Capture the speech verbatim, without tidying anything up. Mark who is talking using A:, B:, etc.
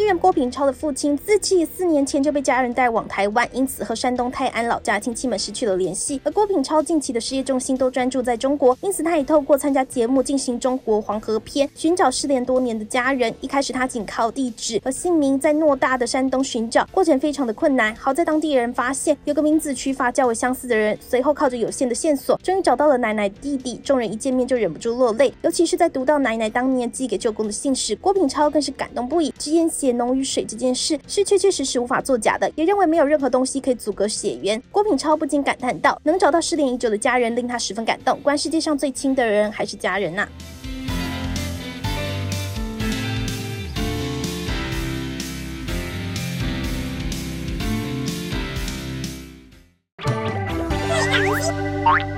A: 员郭品超的父亲自七十四年前就被家人带往台湾，因此和山东泰安老家亲戚们失去了联系。而郭品超近期的事业重心都专注在中国，因此他也透过参加节目进行中国黄河篇，寻找失联多年的家人。一开始他仅靠地址和姓名在偌大的山东寻找，过程非常的困难。好在当地人发现有个名字取法较为相似的人，随后靠着有限的线索，终于找到了奶奶弟弟。众人一见面就忍不住落泪，尤其是在读到奶奶当年寄给舅公的信时，郭品超更是感动不已。直言血浓于水这件事是确确实实无法作假的，也认为没有任何东西可以阻隔血缘。郭品超不禁感叹道：“能找到失联已久的家人，令他十分感动。关世界上最亲的人还是家人呐、啊。”
B: Thank you.